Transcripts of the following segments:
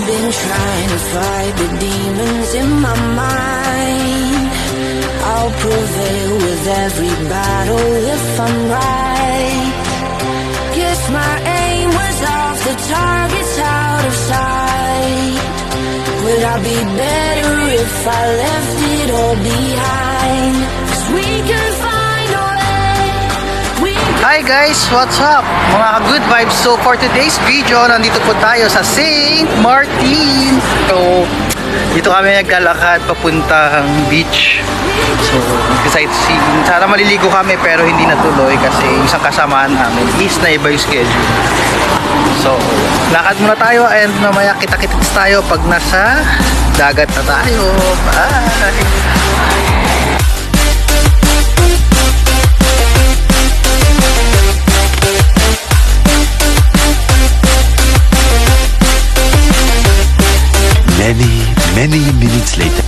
been trying to fight the demons in my mind. I'll prevail with every battle if I'm right. Guess my aim was off, the target's out of sight. Would I be better if I left it all behind? 'Cause we can find a way. Hi guys, what's up? Mga good vibes. So for today's video, nandito po tayo sa St. Maarten. So dito kami naglalakad papuntang beach. So sightseeing. Sana maliligo kami pero hindi natuloy kasi isang kasamaan namin is na iba yung schedule. So lakad muna tayo and mamaya kita-kits tayo pag nasa dagat na tayo. Bye! Many minutes later.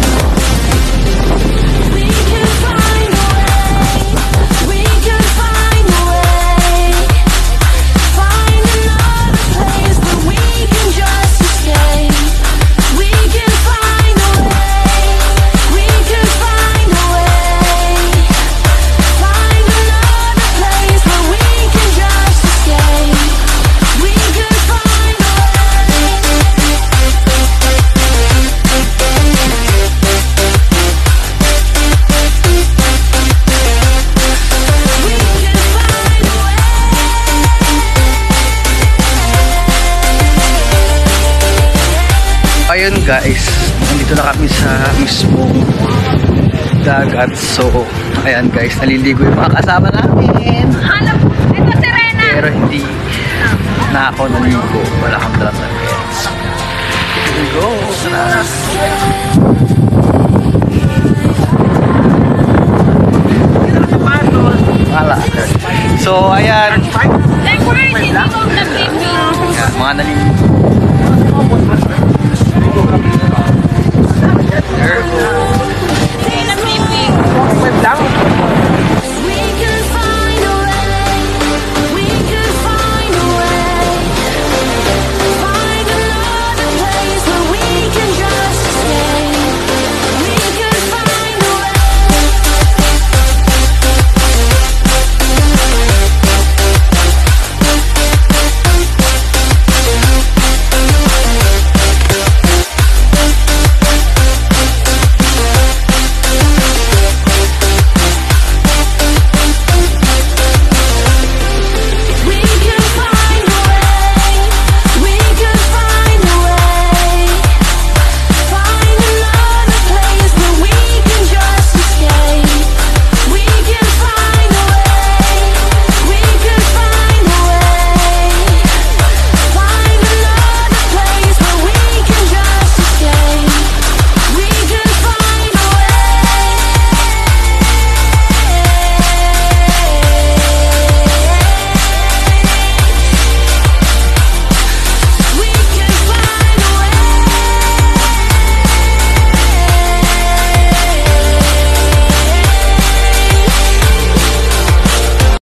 Ayun guys, nandito na kami sa mismong dagat. So, ayan guys, naliligo yung mga kasama namin. Hanap, ito si Rena. Pero hindi na ako naligo. Wala kang dalang na pets. Here we go. Tara.